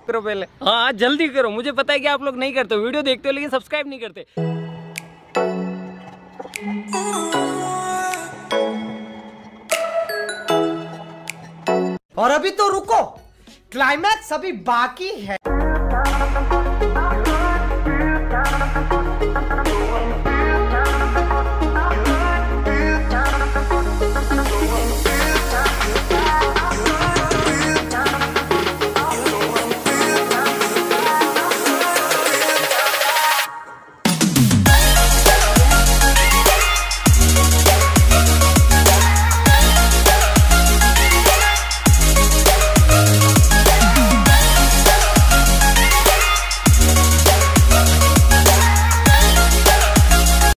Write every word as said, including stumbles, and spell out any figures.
करो पहले। हाँ जल्दी करो, मुझे पता है कि आप लोग नहीं करते, वीडियो देखते हो लेकिन सब्सक्राइब नहीं करते। और अभी तो रुको, क्लाइमैक्स अभी बाकी है।